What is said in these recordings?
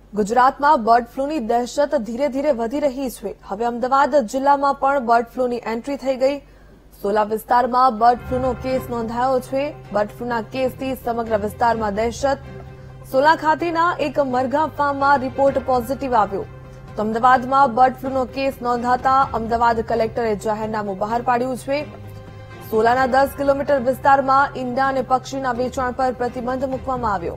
ગુજરાતમાં બર્ડ ફ્લૂની દહેશત ધીરે ધીરે વધી રહી છે। હવે અમદાવાદ જિલ્લામાં પણ બર્ડ ફ્લૂની એન્ટ્રી થઈ ગઈ। સોલા વિસ્તારમાં બર્ડ ફ્લૂનો કેસ નોંધાયો છે। બર્ડ ફ્લૂના કેસથી સમગ્ર વિસ્તારમાં દહેશત। સોલા ખાતેના એક મરઘા ફાર્મમાં રિપોર્ટ પોઝિટિવ આવ્યો તો અમદાવાદમાં બર્ડ ફ્લૂનો કેસ નોંધાતા અમદાવાદ કલેક્ટરે જાહેરનામું બહાર પાડ્યું છે। સોલાના 10 કિલોમીટર વિસ્તારમાં ઈંડા અને પક્ષીના વેચાણ પર પ્રતિબંધ મૂકવામાં આવ્યો।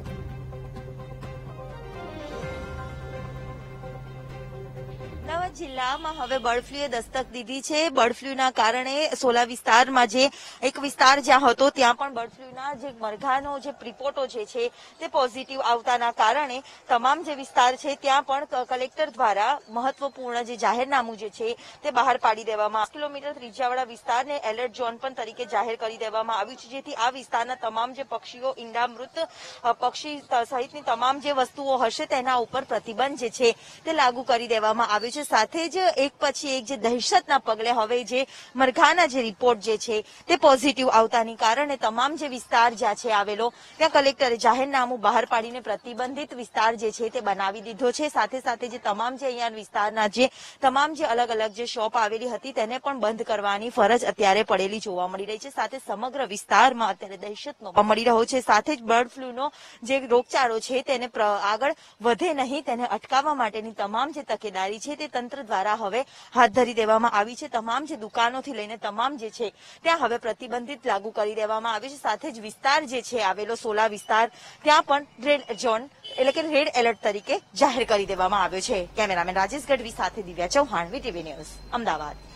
અમદાવાદ જિલ્લામાં હવે બર્ડ ફ્લુએ દસ્તક દીધી છે। બર્ડ ફ્લુના કારણે સોલા વિસ્તારમાં જે એક વિસ્તાર જ્યાં હતો ત્યાં પણ બર્ડ ફ્લુના જે મરઘાનો જે રિપોર્ટો જે છે તે પોઝિટિવ આવતાના કારણે તમામ જે વિસ્તાર છે ત્યાં પણ કલેક્ટર દ્વારા મહત્વપૂર્ણ જે જાહેરનામું જે છે તે બહાર પાડી દેવામાં 5 કિલોમીટર ત્રિજ્યાવાળા વિસ્તારને એલર્ટ ઝોન પણ તરીકે જાહેર કરી દેવામાં આવ્યું છે, જેથી આ વિસ્તારના તમામ જે પક્ષીઓ ઈંડા મૃત પક્ષી સહિતની તમામ જે વસ્તુઓ હશે તેના ઉપર પ્રતિબંધ જે છે તે લાગુ કરી દેવામાં આવ્યું છે। સાથે જ એક પછી એક જે દહેશતના પગલે હવે જે મરઘાના જે રિપોર્ટ જે છે તે પોઝિટિવ આવતાની કારણે તમામ જે વિસ્તાર જ્યાં છે આવેલો ત્યાં કલેક્ટરે જાહેરનામું બહાર પાડીને પ્રતિબંધિત વિસ્તાર જે છે તે બનાવી દીધો છે। સાથે સાથે જે તમામ જે અહીંયા વિસ્તારના જે તમામ જે અલગ અલગ જે શોપ આવેલી હતી તેને પણ બંધ કરવાની ફરજ અત્યારે પડેલી જોવા મળી રહી છે। સાથે સમગ્ર વિસ્તારમાં અત્યારે દહેશતનો મળી રહ્યો છે। સાથે જ બર્ડ ફ્લૂનો જે રોગચાળો છે તેને આગળ વધે નહીં તેને અટકાવવા માટેની તમામ જે તકેદારી છે તે તંત્ર દ્વારા હવે હાથ ધરી દેવામાં આવી છે। તમામ જે દુકાનોથી લઈને તમામ જે છે ત્યાં હવે પ્રતિબંધિત લાગુ કરી દેવામાં આવી છે। સાથે જ વિસ્તાર જે છે આવેલો સોલા વિસ્તાર ત્યાં પણ રેડ ઝોન એટલે કે રેડ એલર્ટ તરીકે જાહેર કરી દેવામાં આવ્યો છે। કેમેરામેન રાજેશ ગઢવી સાથે દિવ્યા ચૌહાણ, વીટીવી ન્યૂઝ, અમદાવાદ।